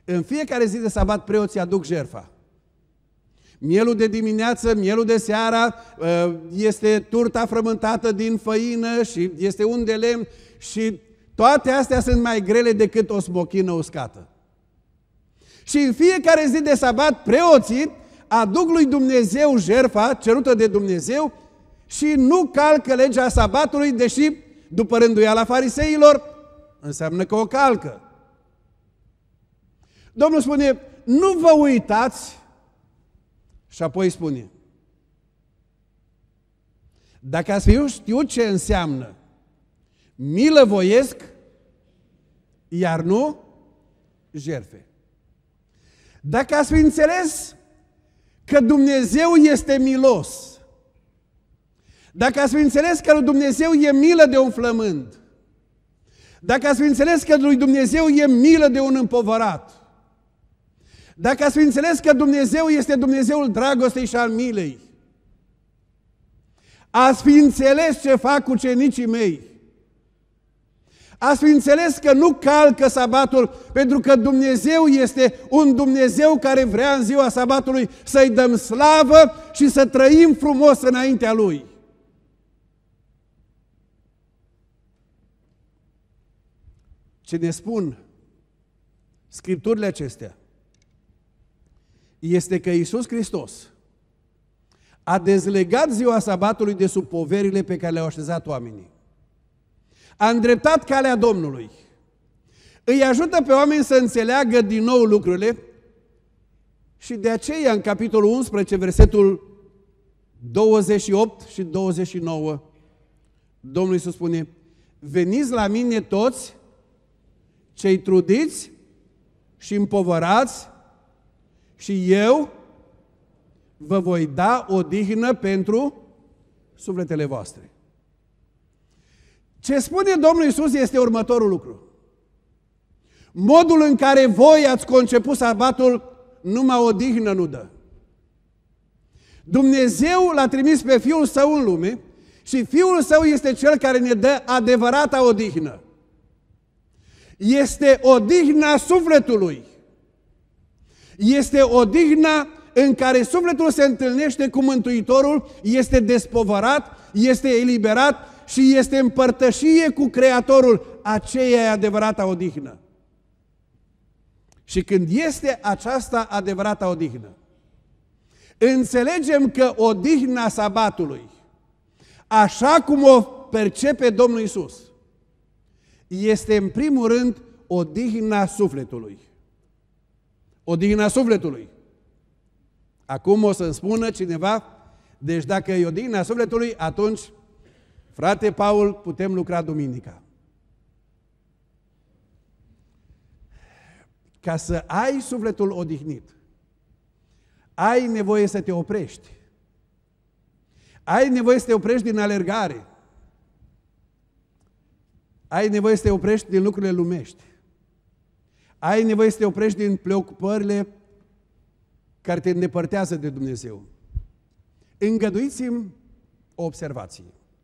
În fiecare zi de sabat preoții aduc jertfa. Mielul de dimineață, mielul de seara, este turta frământată din făină și este un de lemn și toate astea sunt mai grele decât o smochină uscată. Și în fiecare zi de sabat preoții aduc lui Dumnezeu jertfa cerută de Dumnezeu și nu calcă legea sabatului, deși după rânduiala fariseilor înseamnă că o calcă. Domnul spune, nu vă uitați, și apoi spune, dacă ați fi știut ce înseamnă milă voiesc, iar nu jertfe. Dacă ați fi înțeles că Dumnezeu este milos, dacă ați fi înțeles că lui Dumnezeu e milă de un flămând, dacă ați fi înțeles că lui Dumnezeu e milă de un împovărat, dacă ați fi înțeles că Dumnezeu este Dumnezeul dragostei și al milei, ați fi înțeles ce fac ucenicii mei, ați fi înțeles că nu calcă sabatul, pentru că Dumnezeu este un Dumnezeu care vrea în ziua sabatului să-i dăm slavă și să trăim frumos înaintea Lui. Ce ne spun Scripturile acestea este că Iisus Hristos a dezlegat ziua sabatului de sub poverile pe care le-au așezat oamenii. A îndreptat calea Domnului. Îi ajută pe oameni să înțeleagă din nou lucrurile și de aceea în capitolul unsprezece, versetul douăzeci și opt și douăzeci și nouă, Domnul Iisus spune, veniți la mine toți cei trudiți și împovărați și eu vă voi da odihnă pentru sufletele voastre. Ce spune Domnul Iisus este următorul lucru. Modul în care voi ați conceput sabatul numai odihnă nu dă. Dumnezeu l-a trimis pe Fiul Său în lume și Fiul Său este Cel care ne dă adevărata odihnă. Este odihna sufletului. Este odihna în care sufletul se întâlnește cu Mântuitorul, este despovărat, este eliberat și este în părtășie cu Creatorul. Aceea e adevărata odihnă. Și când este aceasta adevărata odihnă, înțelegem că odihna sabatului, așa cum o percepe Domnul Iisus, este în primul rând odihna sufletului. Odihna sufletului. Acum o să-mi spună cineva, deci dacă e odihna sufletului, atunci, frate Paul, putem lucra duminica. Ca să ai sufletul odihnit, ai nevoie să te oprești. Ai nevoie să te oprești din alergare. Ai nevoie să te oprești din lucrurile lumești. Ai nevoie să te oprești din preocupările care te îndepărtează de Dumnezeu. Îngăduiți-mi o observație.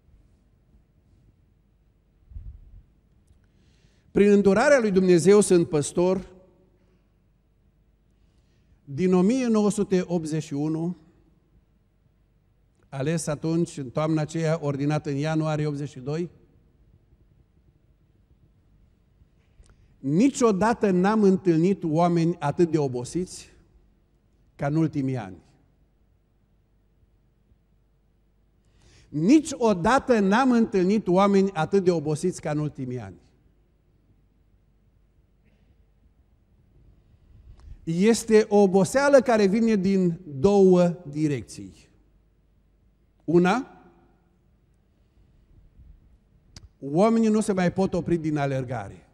Prin îndurarea lui Dumnezeu sunt păstor din o mie nouă sute optzeci și unu, ales atunci, în toamna aceea, ordinat în ianuarie optzeci și doi. Niciodată n-am întâlnit oameni atât de obosiți ca în ultimii ani. Niciodată n-am întâlnit oameni atât de obosiți ca în ultimii ani. Este o oboseală care vine din două direcții. Una, oamenii nu se mai pot opri din alergare.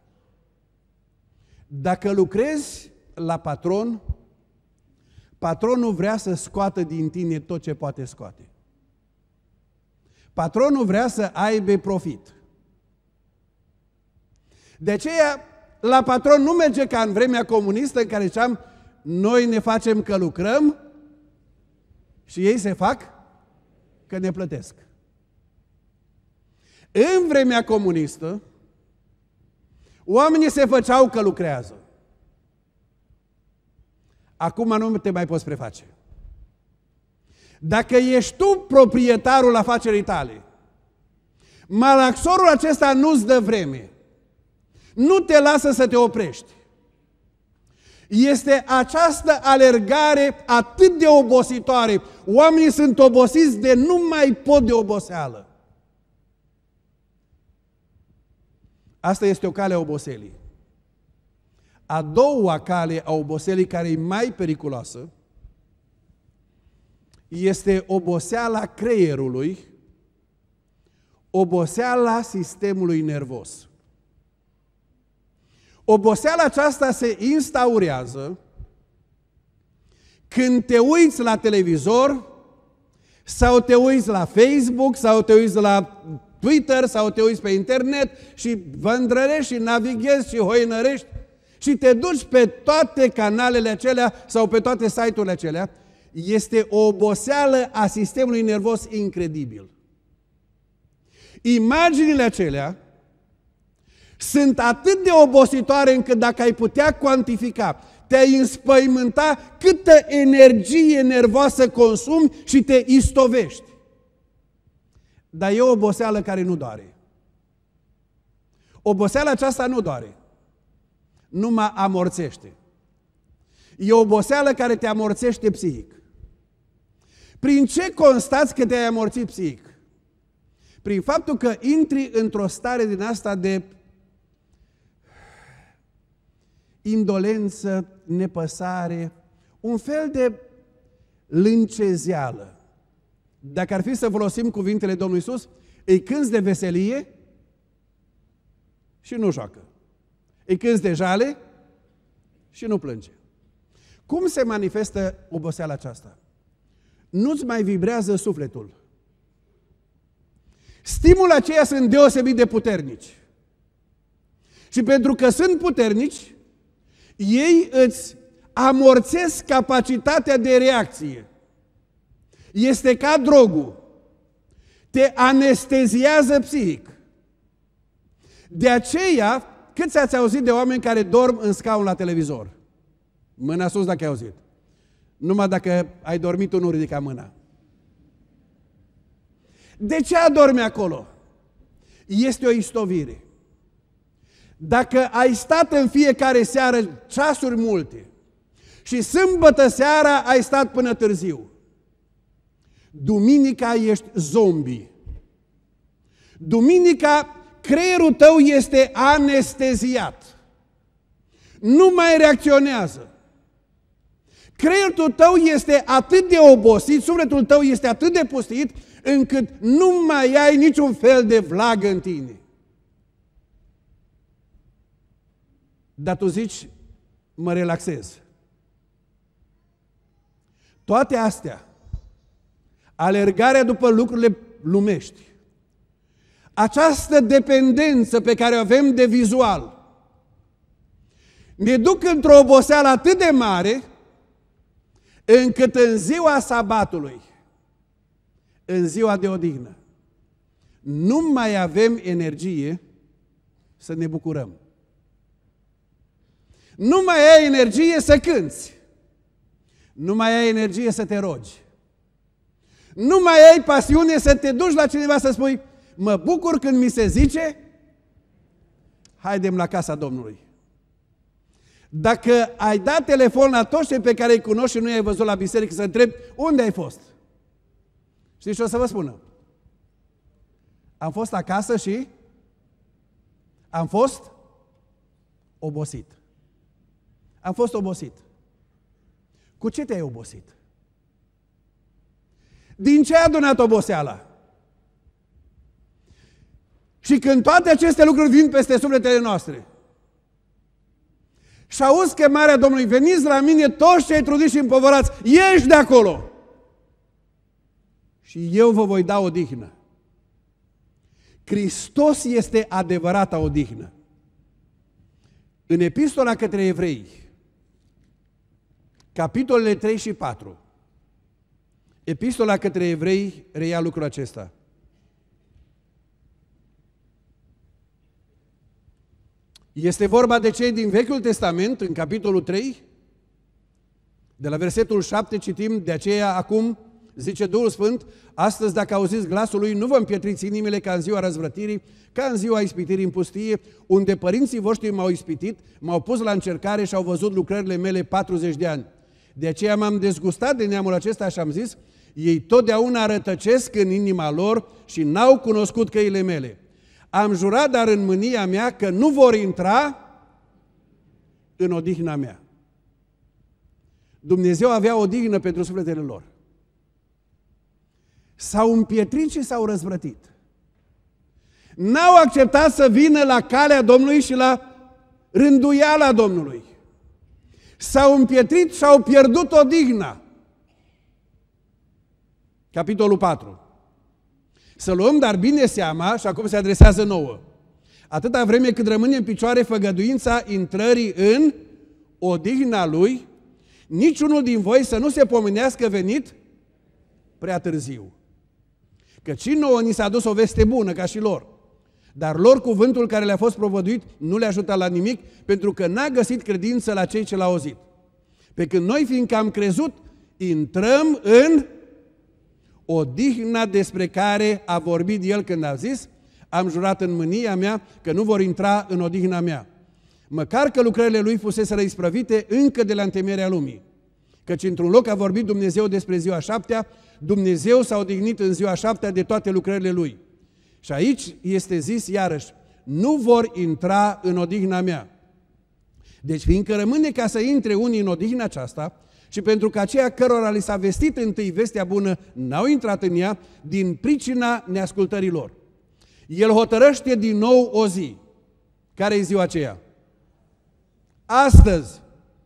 Dacă lucrezi la patron, patronul vrea să scoată din tine tot ce poate scoate. Patronul vrea să aibă profit. De aceea, la patron nu merge ca în vremea comunistă în care ziceam, noi ne facem că lucrăm și ei se fac că ne plătesc. În vremea comunistă, oamenii se făceau că lucrează. acum nu te mai poți preface. Dacă ești tu proprietarul afacerii tale, malaxorul acesta nu-ți dă vreme, nu te lasă să te oprești. Este această alergare atât de obositoare. Oamenii sunt obosiți de nu mai pot de oboseală. Asta este o cale a oboselii. A doua cale a oboselii, care e mai periculoasă, este oboseala creierului, oboseala sistemului nervos. Oboseala aceasta se instaurează când te uiți la televizor sau te uiți la Facebook sau te uiți la Twitter sau te uiți pe internet și vândrărești și navighezi și hoinărești și te duci pe toate canalele acelea sau pe toate site-urile acelea. Este o oboseală a sistemului nervos incredibil. Imaginile acelea sunt atât de obositoare încât dacă ai putea cuantifica, te-ai înspăimânta câtă energie nervoasă consumi și te istovești. Dar e o oboseală care nu doare. Oboseala aceasta nu doare. Numai amorțește. E o oboseală care te amorțește psihic. Prin ce constați că te-ai amorțit psihic? Prin faptul că intri într-o stare din asta de indolență, nepăsare, un fel de lâncezeală. Dacă ar fi să folosim cuvintele Domnului Iisus, îi cânți de veselie și nu joacă. Îi cânți de jale și nu plânge. Cum se manifestă oboseala aceasta? Nu-ți mai vibrează sufletul. Stimulii aceia sunt deosebit de puternici. Și pentru că sunt puternici, ei îți amorțesc capacitatea de reacție. Este ca drogul. Te anesteziază psihic. De aceea, câți ați auzit de oameni care dorm în scaun la televizor? Mâna sus dacă ai auzit. Numai dacă ai dormit, nu ridica mâna. De ce adormi acolo? Este o istovire. Dacă ai stat în fiecare seară ceasuri multe și sâmbătă seara ai stat până târziu, duminica ești zombie. Duminica creierul tău este anesteziat. Nu mai reacționează. Creierul tău este atât de obosit, sufletul tău este atât de pustit, încât nu mai ai niciun fel de vlagă în tine. Dar tu zici, mă relaxez. Toate astea, alergarea după lucrurile lumești, această dependență pe care o avem de vizual, ne duc într-o oboseală atât de mare, încât în ziua sabatului, în ziua de odihnă, nu mai avem energie să ne bucurăm. Nu mai ai energie să cânți. Nu mai ai energie să te rogi. Nu mai ai pasiune să te duci la cineva să spui, mă bucur când mi se zice, haidem la casa Domnului. Dacă ai dat telefon la toți cei pe care îi cunoști și nu i-ai văzut la biserică să întrebi, unde ai fost? Știți ce o să vă spună? Am fost acasă și am fost obosit. Am fost obosit. Cu ce te-ai obosit? Din ce ai adunat oboseala? Și când toate aceste lucruri vin peste sufletele noastre și auzi chemarea Domnului, veniți la mine toți cei trudiți și împovărați, ieși de acolo și eu vă voi da odihnă. Hristos este adevărata odihnă. În epistola către evrei, capitolele trei și patru, epistola către evrei reia lucrul acesta. Este vorba de cei din Vechiul Testament, în capitolul trei, De la versetul șapte citim, de aceea acum, zice Duhul Sfânt, astăzi dacă auziți glasul lui, nu vă împietriți inimile ca în ziua răzvrătirii, ca în ziua ispitirii în pustie, unde părinții voștri m-au ispitit, m-au pus la încercare și au văzut lucrările mele patruzeci de ani. De aceea m-am dezgustat de neamul acesta și am zis, ei totdeauna rătăcesc în inima lor și n-au cunoscut căile mele. Am jurat dar în mânia mea că nu vor intra în odihna mea. Dumnezeu avea odihnă pentru sufletele lor. S-au împietrit și s-au răzvrătit. N-au acceptat să vină la calea Domnului și la rânduiala Domnului. S-au împietrit și au pierdut odihna. Capitolul patru. Să luăm dar bine seama, și acum se adresează nouă, atâta vreme cât rămâne în picioare făgăduința intrării în odihna Lui, niciunul din voi să nu se pomenească venit prea târziu. Căci și nouă ni s-a dus o veste bună ca și lor, dar lor cuvântul care le-a fost provăduit nu le ajută la nimic, pentru că n-a găsit credință la cei ce l-au auzit. Pe când noi, fiindcă am crezut, intrăm în odihna despre care a vorbit El când a zis, am jurat în mânia mea că nu vor intra în odihna mea. Măcar că lucrările Lui fuseseră isprăvite încă de la întemeierea lumii. Căci într-un loc a vorbit Dumnezeu despre ziua șaptea, Dumnezeu s-a odihnit în ziua șaptea de toate lucrările Lui. Și aici este zis iarăși, nu vor intra în odihna mea. Deci fiindcă rămâne ca să intre unii în odihna aceasta, și pentru că aceia cărora li s-a vestit întâi vestea bună n-au intrat în ea din pricina neascultării lor. El hotărăște din nou o zi. Care e ziua aceea? Astăzi.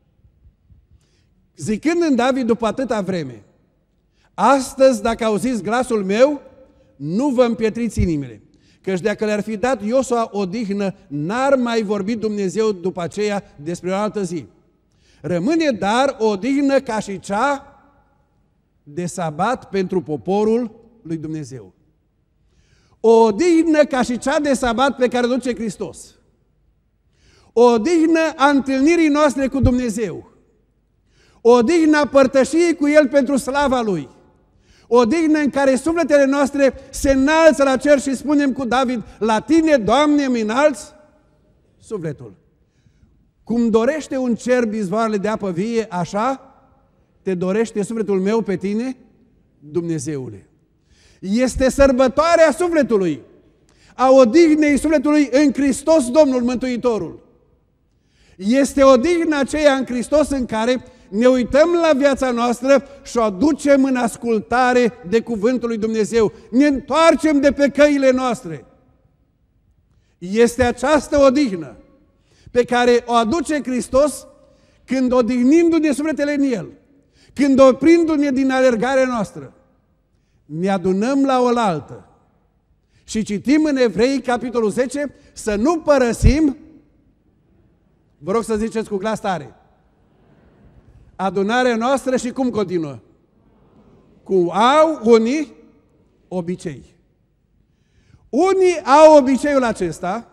Zicând în David după atâta vreme, astăzi dacă auziți glasul meu, nu vă împietriți inimile. Căci dacă le-ar fi dat Iosua odihnă, n-ar mai vorbi Dumnezeu după aceea despre o altă zi. Rămâne dar o odihnă ca și cea de sabat pentru poporul lui Dumnezeu. O odihnă ca și cea de sabat pe care o duce Hristos. O odihnă a întâlnirii noastre cu Dumnezeu. O odihnă a părtășiei cu El pentru slava Lui. O odihnă în care sufletele noastre se înalță la cer și spunem cu David, la Tine, Doamne, îmi înalți sufletul. Cum dorește un cerb izvoarele de apă vie, așa te dorește sufletul meu pe Tine, Dumnezeule. Este sărbătoarea sufletului, a odihnei sufletului în Hristos Domnul Mântuitorul. Este odihna aceea în Hristos în care ne uităm la viața noastră și o aducem în ascultare de cuvântul lui Dumnezeu. Ne întoarcem de pe căile noastre. Este această odihnă pe care o aduce Hristos când odihnindu-ne sufletele în El, când oprindu-ne din alergarea noastră, ne adunăm la oaltă și citim în Evrei, capitolul zece, să nu părăsim, vă rog să ziceți cu glas tare, adunarea noastră și cum continuă? Cu au unii obicei. Unii au obiceiul acesta,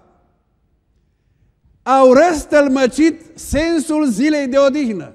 au răstălmăcit sensul zilei de odihnă.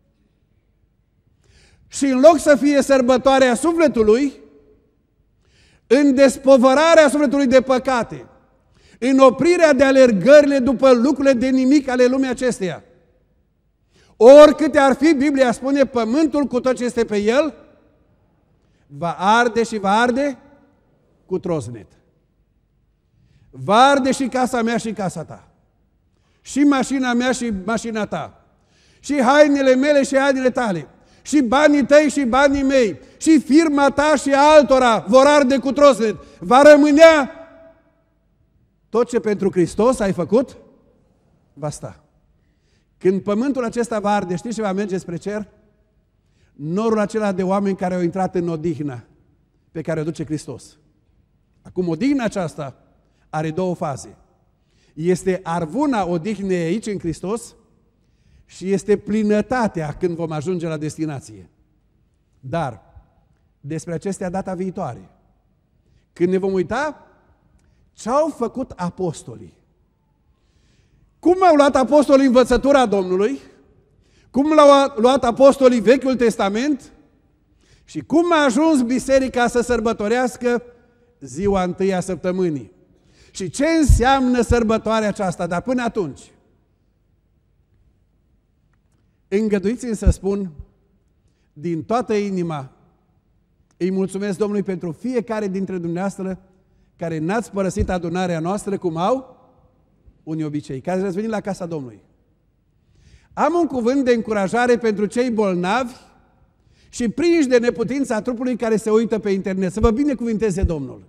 Și în loc să fie sărbătoarea sufletului, în despovărarea sufletului de păcate, în oprirea de alergările după lucrurile de nimic ale lumii acesteia, oricâte ar fi, Biblia spune, pământul cu tot ce este pe el, va arde și va arde cu trosnet. Va arde și casa mea și casa ta. Și mașina mea și mașina ta. Și hainele mele și hainele tale. Și banii tăi și banii mei. Și firma ta și altora vor arde cu trosnet. Va rămânea tot ce pentru Hristos ai făcut, va sta. Când pământul acesta va arde, știți ce va merge spre cer? Norul acela de oameni care au intrat în odihna pe care o duce Hristos. Acum, odihna aceasta are două faze. Este arvuna odihnei aici în Hristos și este plinătatea când vom ajunge la destinație. Dar despre acestea data viitoare. Când ne vom uita ce au făcut apostolii. Cum au luat apostolii învățătura Domnului? cum l-au luat apostolii Vechiul Testament și cum a ajuns biserica să sărbătorească ziua întâi a săptămânii. Și ce înseamnă sărbătoarea aceasta, dar până atunci, îngăduiți-mi să spun din toată inima, îi mulțumesc Domnului pentru fiecare dintre dumneavoastră care n-ați părăsit adunarea noastră cum au unii obicei, care ați venit la casa Domnului. Am un cuvânt de încurajare pentru cei bolnavi și prinși de neputința trupului care se uită pe internet. Să vă binecuvinteze Domnul.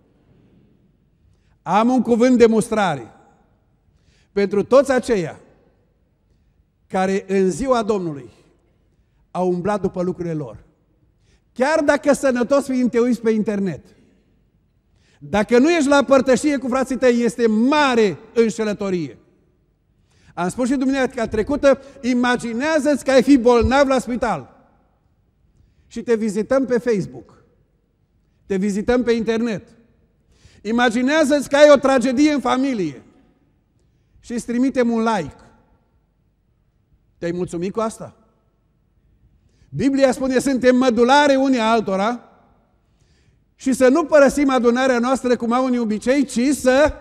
Am un cuvânt de mustrare pentru toți aceia care în ziua Domnului au umblat după lucrurile lor. Chiar dacă sănătos fiind te uiți pe internet, dacă nu ești la părtășie cu frații tăi, este mare înșelătorie. Am spus și duminica trecută, imaginează-ți că ai fi bolnav la spital și te vizităm pe Facebook, te vizităm pe internet. Imaginează-ți că ai o tragedie în familie și îți trimitem un like. Te-ai mulțumit cu asta? Biblia spune, suntem mădulare unii altora și să nu părăsim adunarea noastră cum au unii obicei, ci să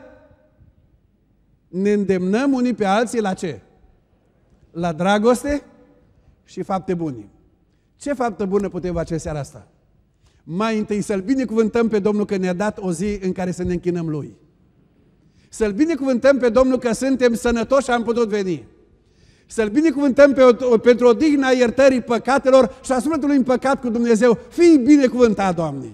ne îndemnăm unii pe alții la ce? La dragoste și fapte bune. Ce faptă bună putem face seara asta? Mai întâi să-L binecuvântăm pe Domnul că ne-a dat o zi în care să ne închinăm Lui. Să-L binecuvântăm pe Domnul că suntem sănătoși și am putut veni. Să-L binecuvântăm pe o, pentru odihna iertării păcatelor și a sufletului în păcat cu Dumnezeu. Fii binecuvântat, Doamne!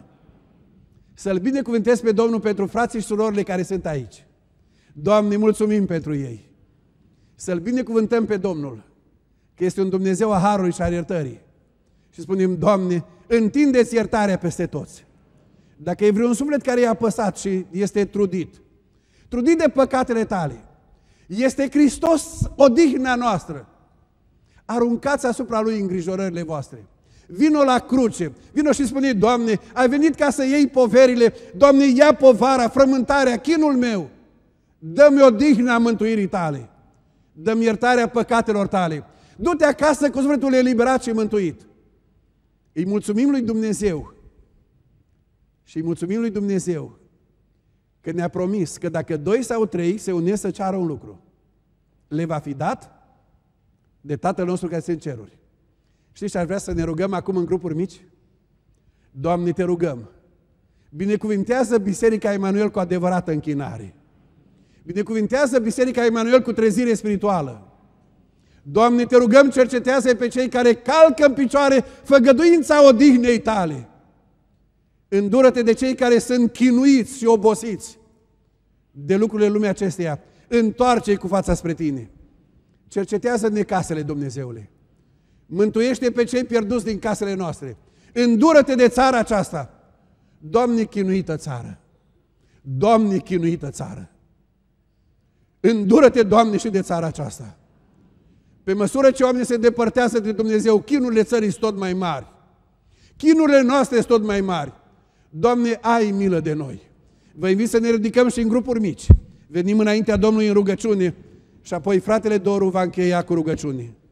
Să-L binecuvântez pe Domnul pentru frații și surorile care sunt aici. Doamne, mulțumim pentru ei. Să-L binecuvântăm pe Domnul, că este un Dumnezeu a harului și a iertării. Și spunem, Doamne, întindeți iertarea peste toți. Dacă e vreun suflet care e apăsat și este trudit, trudit de păcatele tale, este Hristos odihna noastră. Aruncați asupra Lui îngrijorările voastre. Vino la cruce, vino și spune, Doamne, ai venit ca să iei poverile, Doamne, ia povara, frământarea, chinul meu. Dă-mi odihna mântuirii tale. Dă-mi iertarea păcatelor tale. Du-te acasă cu sufletul eliberat și mântuit. Îi mulțumim lui Dumnezeu și îi mulțumim lui Dumnezeu că ne-a promis că dacă doi sau trei se unesc să ceară un lucru, le va fi dat de Tatăl nostru care este în ceruri. Știți ce aș vrea să ne rugăm acum în grupuri mici? Doamne, te rugăm, binecuvintează Biserica Emanuel cu adevărată închinare. Binecuvintează Biserica Emanuel cu trezire spirituală. Doamne, te rugăm, cercetează pe cei care calcă în picioare făgăduința odihnei tale. Îndură-te de cei care sunt chinuiți și obosiți de lucrurile lumii acesteia. Întoarce-i cu fața spre tine. Cercetează-ne casele, Dumnezeule. Mântuiește pe cei pierduți din casele noastre. Îndură-te de țara aceasta. Doamne, chinuită țară. Doamne, chinuită țară. Îndură-te, Doamne, și de țara aceasta. Pe măsură ce oamenii se depărtează de Dumnezeu, chinurile țării sunt tot mai mari. Chinurile noastre sunt tot mai mari. Doamne, ai milă de noi. Vă invit să ne ridicăm și în grupuri mici. Venim înaintea Domnului în rugăciune și apoi fratele Doru va încheia cu rugăciune.